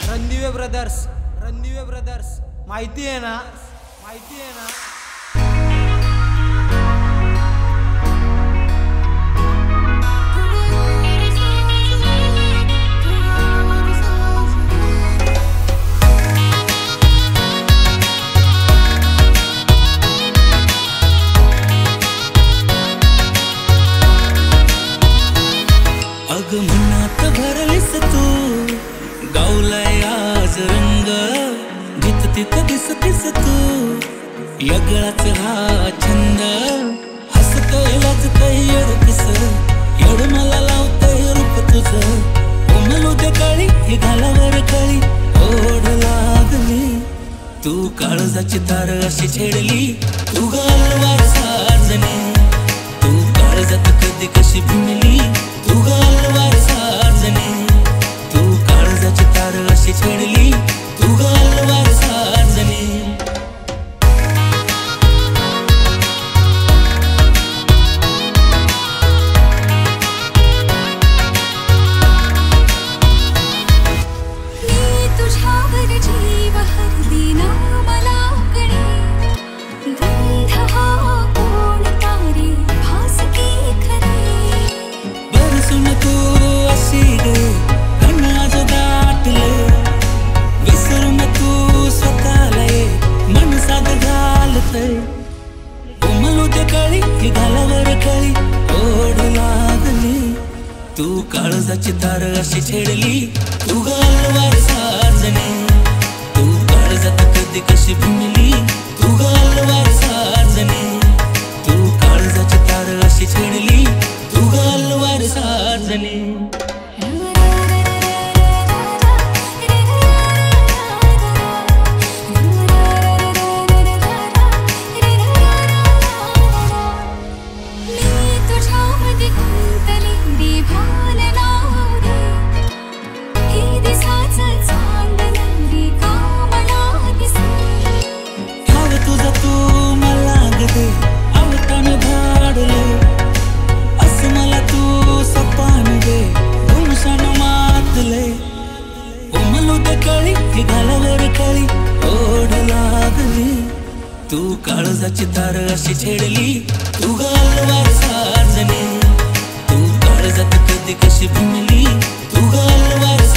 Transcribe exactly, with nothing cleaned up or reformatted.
Randive brothers Randive brothers माहिती आहे ना माहिती आहे ना अग मनात भरलीस तू गावलाय आज रंग जित तित दिसतीस तू यगळाच हा छंद हसतय लाजतय येडतीस येड मला लावतय रूप तुझं कोमलू दे काळी ही घालावर काळी ओढ लागली तू काळजाची तार अशी छेडली तू गालवार साजने तू काळजात कधी कशी भिनली तू गालवार साजने तू काळजाची तार अशी छेडली तू गालवार साजने मी तुझ्यावर जीव हरली ना मला कणे गंध हा कोणता रे भासकी खरे बरसून तू अशी गे कण आज दाटले विसरून तू स्वतःला मन साध घालतय कोमलू दे काळी ही घालावर काळी ओढ लागली तू काळजाची तार अशी छेडली तू गालवार साजने तू काळजात कधी कशी भिनली तू गालवार साजने तू काळजाची तार अशी छेडली तू गालवार साजने मी तुझ्यामध्ये गुंतले बेभान रे हे दिसाचं चांदणं रे कामला दिसे ठाव तुझा तू मला गदे आवतान धाडले असं मला तू सपान दे गुमशान मातले कोमलू दे काळी ही घालावर काळी ओढ लागली तू काळजाची तार अशी छेडली तू गालवार साजने तू काळजात कधी कशी भिनली तू गालवार